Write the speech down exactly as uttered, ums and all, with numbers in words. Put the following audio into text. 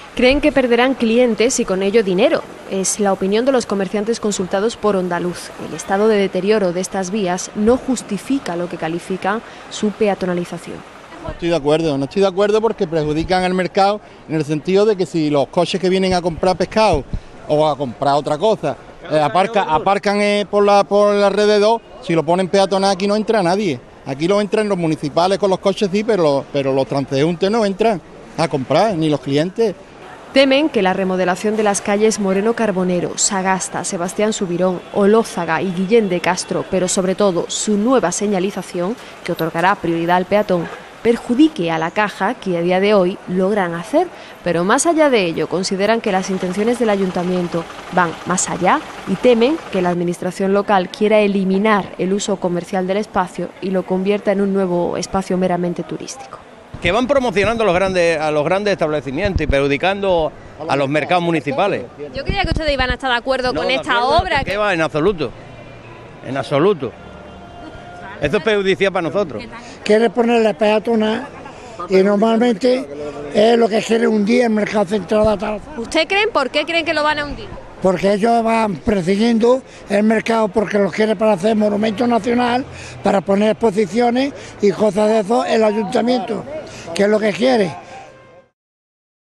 Creen que perderán clientes y con ello dinero. Es la opinión de los comerciantes consultados por Onda Luz. El estado de deterioro de estas vías no justifica lo que califican su peatonalización. No estoy de acuerdo, no estoy de acuerdo porque perjudican al mercado en el sentido de que si los coches que vienen a comprar pescado o a comprar otra cosa eh, aparca, aparcan eh, por, la, por el alrededor, si lo ponen peatonal aquí no entra nadie. Aquí lo entran los municipales con los coches sí, pero, pero los transeúntes no entran a comprar, ni los clientes. Temen que la remodelación de las calles Moreno Carbonero, Sagasta, Sebastián Subirón, Olózaga y Guillén de Castro, pero sobre todo su nueva señalización, que otorgará prioridad al peatón, perjudique a la Caja, que a día de hoy logran hacer, pero más allá de ello consideran que las intenciones del ayuntamiento van más allá y temen que la administración local quiera eliminar el uso comercial del espacio y lo convierta en un nuevo espacio meramente turístico. Que van promocionando a los grandes, a los grandes establecimientos y perjudicando a los mercados municipales. Yo creía que ustedes iban a estar de acuerdo no, con de esta acuerdo, obra. No, que va, en absoluto, en absoluto. Eso es perjudicial para nosotros. Quiere ponerle peatonal y normalmente es lo que quiere hundir el mercado central de Atalaya. ¿Usted creen? ¿Por qué creen que lo van a hundir? Porque ellos van persiguiendo el mercado porque los quiere para hacer monumento nacional, para poner exposiciones y cosas de eso el ayuntamiento, que es lo que quiere.